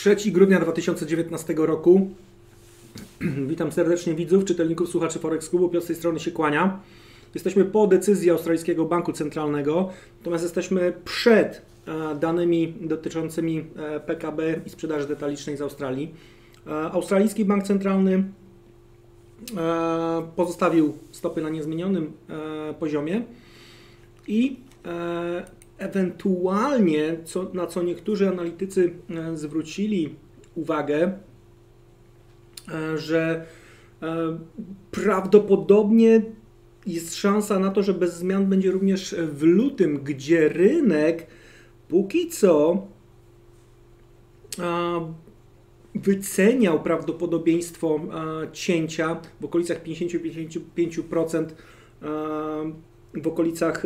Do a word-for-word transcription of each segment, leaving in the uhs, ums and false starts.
trzeciego grudnia dwa tysiące dziewiętnastego roku. Witam serdecznie widzów, czytelników, słuchaczy Forex Klubu. Piotr z tej strony się kłania. Jesteśmy po decyzji Australijskiego Banku Centralnego, natomiast jesteśmy przed danymi dotyczącymi P K B i sprzedaży detalicznej z Australii. Australijski Bank Centralny pozostawił stopy na niezmienionym poziomie i ewentualnie, co, na co niektórzy analitycy zwrócili uwagę, że prawdopodobnie jest szansa na to, że bez zmian będzie również w lutym, gdzie rynek póki co wyceniał prawdopodobieństwo cięcia w okolicach pięćdziesiąt do pięćdziesięciu pięciu procent w okolicach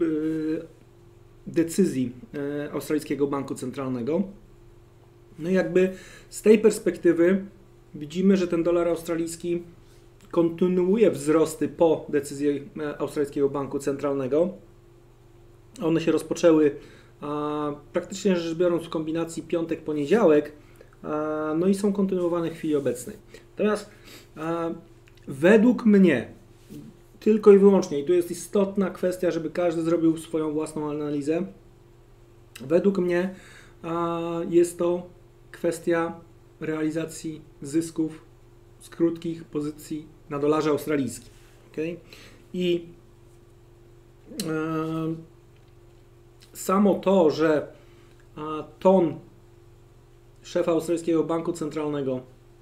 decyzji Australijskiego Banku Centralnego. No i jakby z tej perspektywy widzimy, że ten dolar australijski kontynuuje wzrosty po decyzji Australijskiego Banku Centralnego. One się rozpoczęły a, praktycznie rzecz biorąc w kombinacji piątek-poniedziałek, a, no i są kontynuowane w chwili obecnej. Natomiast a, według mnie tylko i wyłącznie, i tu jest istotna kwestia, żeby każdy zrobił swoją własną analizę, według mnie a, jest to kwestia realizacji zysków z krótkich pozycji na dolarze australijskim. Okay? I e, samo to, że a, ton szefa Australijskiego Banku Centralnego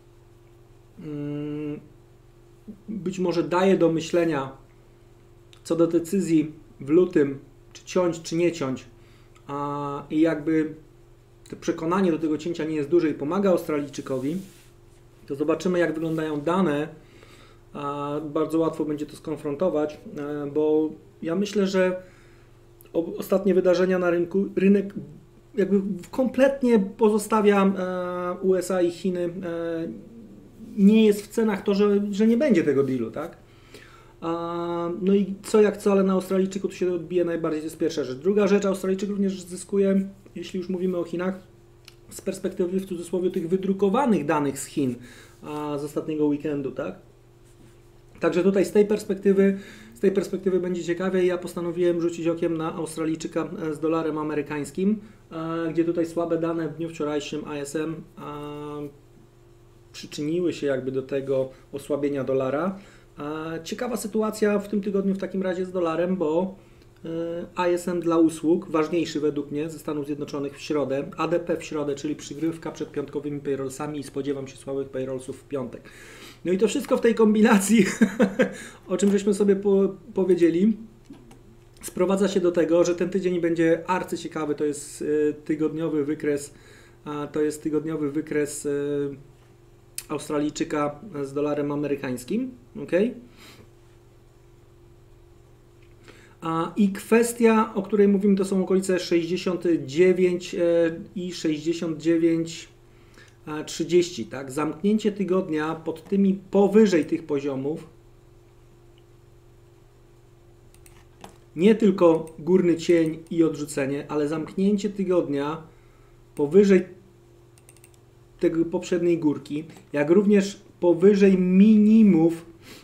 mm, być może daje do myślenia co do decyzji w lutym, czy ciąć, czy nie ciąć, a, i jakby to przekonanie do tego cięcia nie jest duże i pomaga Australijczykowi, to zobaczymy, jak wyglądają dane. A bardzo łatwo będzie to skonfrontować, bo ja myślę, że ostatnie wydarzenia na rynku, rynek jakby kompletnie pozostawia U S A i Chiny. Nie jest w cenach to, że, że nie będzie tego dealu, tak? No i co jak co, ale na Australijczyku to się odbije najbardziej, to jest pierwsza rzecz. Druga rzecz, Australijczyk również zyskuje, jeśli już mówimy o Chinach, z perspektywy w cudzysłowie tych wydrukowanych danych z Chin z ostatniego weekendu, tak? Także tutaj z tej perspektywy, z tej perspektywy będzie ciekawie. Ja postanowiłem rzucić okiem na Australijczyka z dolarem amerykańskim, gdzie tutaj słabe dane w dniu wczorajszym I S M przyczyniły się jakby do tego osłabienia dolara. Ciekawa sytuacja w tym tygodniu w takim razie z dolarem, bo I S M dla usług, ważniejszy według mnie ze Stanów Zjednoczonych w środę, A D P w środę, czyli przygrywka przed piątkowymi payrollsami i spodziewam się słabych payrollsów w piątek. No i to wszystko w tej kombinacji, o czym żeśmy sobie po, powiedzieli, sprowadza się do tego, że ten tydzień będzie arcyciekawy. To jest tygodniowy wykres, to jest tygodniowy wykres Australijczyka z dolarem amerykańskim, okay? I kwestia, o której mówimy, to są okolice sześćdziesiąt dziewięć i sześćdziesiąt dziewięć trzydzieści, tak? Zamknięcie tygodnia pod tymi, powyżej tych poziomów, nie tylko górny cień i odrzucenie, ale zamknięcie tygodnia powyżej tego poprzedniej górki, jak również powyżej minimów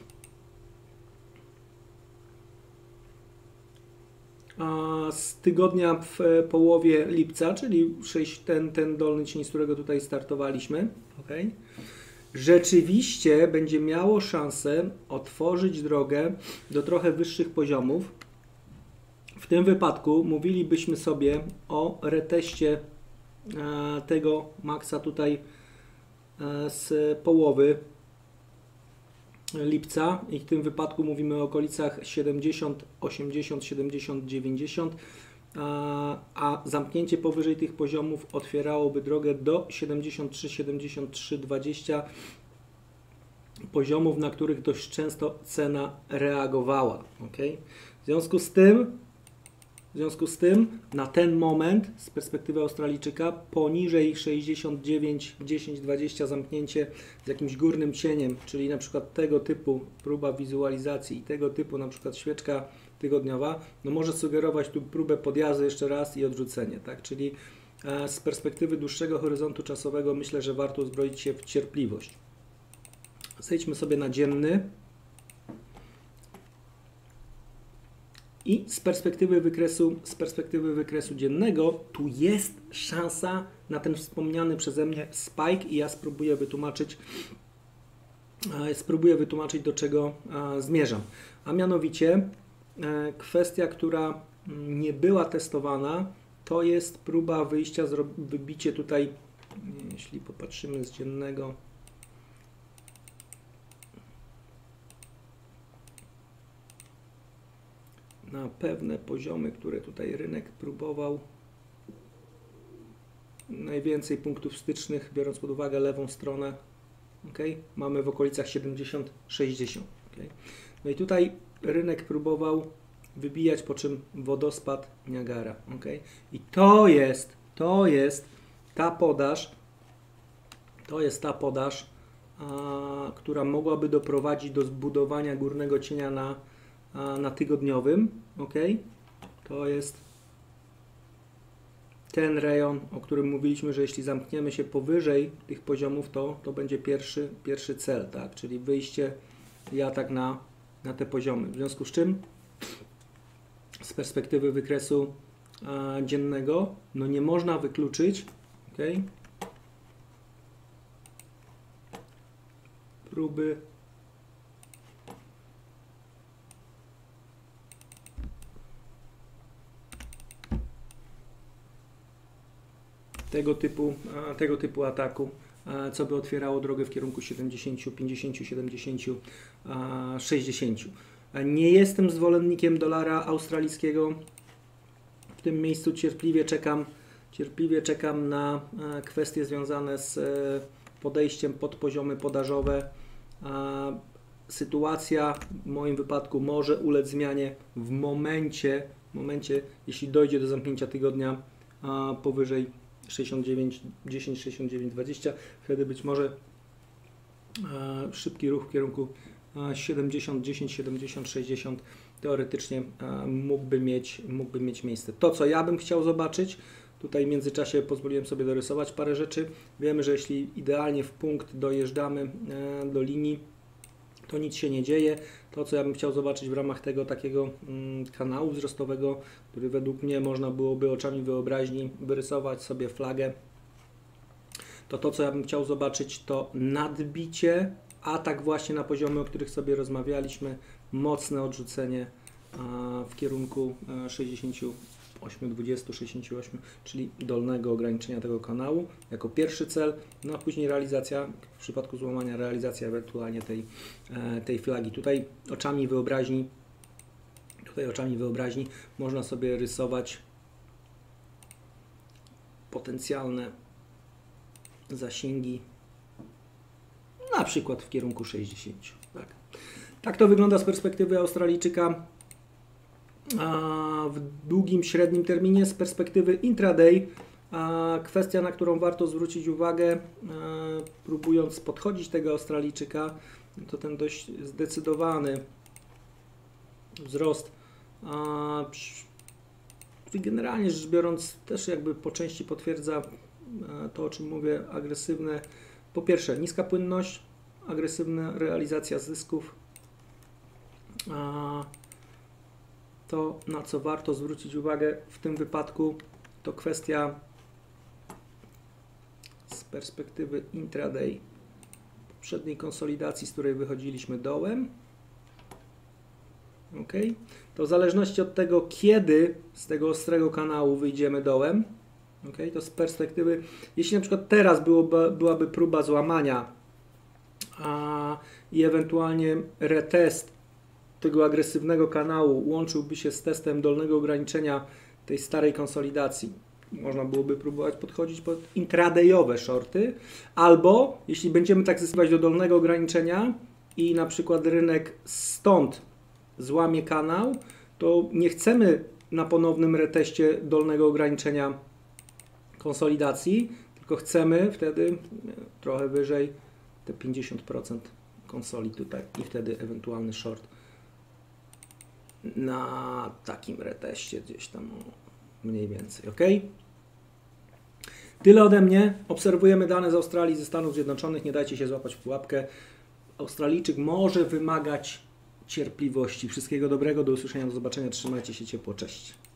z tygodnia w połowie lipca, czyli ten, ten dolny cień, z którego tutaj startowaliśmy, okay, rzeczywiście będzie miało szansę otworzyć drogę do trochę wyższych poziomów. W tym wypadku mówilibyśmy sobie o reteście tego maksa tutaj z połowy lipca i w tym wypadku mówimy o okolicach siedemdziesiąt, osiemdziesiąt, siedemdziesiąt, dziewięćdziesiąt, a, a zamknięcie powyżej tych poziomów otwierałoby drogę do siedemdziesiąt trzy, siedemdziesiąt trzy, dwadzieścia, poziomów, na których dość często cena reagowała. Okay? W związku z tym W związku z tym na ten moment z perspektywy Australijczyka poniżej sześćdziesiąt dziewięć, dziesięć, dwadzieścia zamknięcie z jakimś górnym cieniem, czyli na przykład tego typu próba wizualizacji i tego typu na przykład świeczka tygodniowa, no może sugerować tu próbę podjazdu jeszcze raz i odrzucenie, tak? Czyli z perspektywy dłuższego horyzontu czasowego myślę, że warto uzbroić się w cierpliwość. Zejdźmy sobie na dzienny. I z perspektywy wykresu, z perspektywy wykresu dziennego tu jest szansa na ten wspomniany przeze mnie spike i ja spróbuję wytłumaczyć, spróbuję wytłumaczyć do czego zmierzam. A mianowicie kwestia, która nie była testowana, to jest próba wyjścia, wybicie tutaj, jeśli popatrzymy z dziennego, na pewne poziomy, które tutaj rynek próbował. Najwięcej punktów stycznych, biorąc pod uwagę lewą stronę, okay? Mamy w okolicach siedemdziesiąt sześćdziesiąt. Okay? No i tutaj rynek próbował wybijać, po czym wodospad Niagara. Okay? I to jest, to jest ta podaż, to jest ta podaż, a, która mogłaby doprowadzić do zbudowania górnego cienia na na tygodniowym, ok? To jest ten rejon, o którym mówiliśmy, że jeśli zamkniemy się powyżej tych poziomów, to, to będzie pierwszy, pierwszy cel, tak? Czyli wyjście i atak na, na te poziomy. W związku z czym z perspektywy wykresu a, dziennego, no nie można wykluczyć, ok? Próby tego typu, tego typu ataku, co by otwierało drogę w kierunku siedemdziesiąt, pięćdziesiąt, siedemdziesiąt, sześćdziesiąt. Nie jestem zwolennikiem dolara australijskiego. W tym miejscu cierpliwie czekam, cierpliwie czekam na kwestie związane z podejściem pod poziomy podażowe. Sytuacja w moim wypadku może ulec zmianie w momencie, w momencie jeśli dojdzie do zamknięcia tygodnia powyżej sześćdziesiąt dziewięć, dziesięć, sześćdziesiąt dziewięć, dwadzieścia, wtedy być może e, szybki ruch w kierunku e, siedemdziesiąt, dziesięć, siedemdziesiąt, sześćdziesiąt teoretycznie e, mógłby mieć, mógłby mieć miejsce. To, co ja bym chciał zobaczyć, tutaj w międzyczasie pozwoliłem sobie dorysować parę rzeczy. Wiemy, że jeśli idealnie w punkt dojeżdżamy e, do linii, to nic się nie dzieje. To, co ja bym chciał zobaczyć w ramach tego takiego mm, kanału wzrostowego, który według mnie można byłoby oczami wyobraźni wyrysować sobie flagę, to to, co ja bym chciał zobaczyć, to nadbicie, atak właśnie na poziomy, o których sobie rozmawialiśmy, mocne odrzucenie a, w kierunku a, sześćdziesiąt osiem, dwadzieścia, sześćdziesiąt osiem, czyli dolnego ograniczenia tego kanału jako pierwszy cel, no a później realizacja, w przypadku złamania realizacja ewentualnie tej, tej flagi. Tutaj oczami wyobraźni, tutaj oczami wyobraźni można sobie rysować potencjalne zasięgi na przykład w kierunku sześćdziesiąt. Tak, tak to wygląda z perspektywy Australijczyka. A w długim, średnim terminie z perspektywy intraday, a kwestia, na którą warto zwrócić uwagę, a, próbując podchodzić tego Australijczyka, to ten dość zdecydowany wzrost, a, który generalnie rzecz biorąc też jakby po części potwierdza a, to, o czym mówię, agresywne, po pierwsze niska płynność, agresywna realizacja zysków. A, To, na co warto zwrócić uwagę w tym wypadku, to kwestia z perspektywy intraday poprzedniej konsolidacji, z której wychodziliśmy dołem. Ok, to w zależności od tego, kiedy z tego ostrego kanału wyjdziemy dołem, ok, to z perspektywy, jeśli na przykład teraz byłoby, byłaby próba złamania a, i ewentualnie retest tego agresywnego kanału łączyłby się z testem dolnego ograniczenia tej starej konsolidacji, można byłoby próbować podchodzić pod intradayowe shorty, albo jeśli będziemy tak zyskiwać do dolnego ograniczenia i na przykład rynek stąd złamie kanał, to nie chcemy na ponownym reteście dolnego ograniczenia konsolidacji, tylko chcemy wtedy trochę wyżej te pięćdziesiąt procent konsoli tutaj i wtedy ewentualny short na takim reteście gdzieś tam mniej więcej, ok? Tyle ode mnie. Obserwujemy dane z Australii, ze Stanów Zjednoczonych. Nie dajcie się złapać w pułapkę. Australijczyk może wymagać cierpliwości. Wszystkiego dobrego, do usłyszenia, do zobaczenia. Trzymajcie się ciepło. Cześć.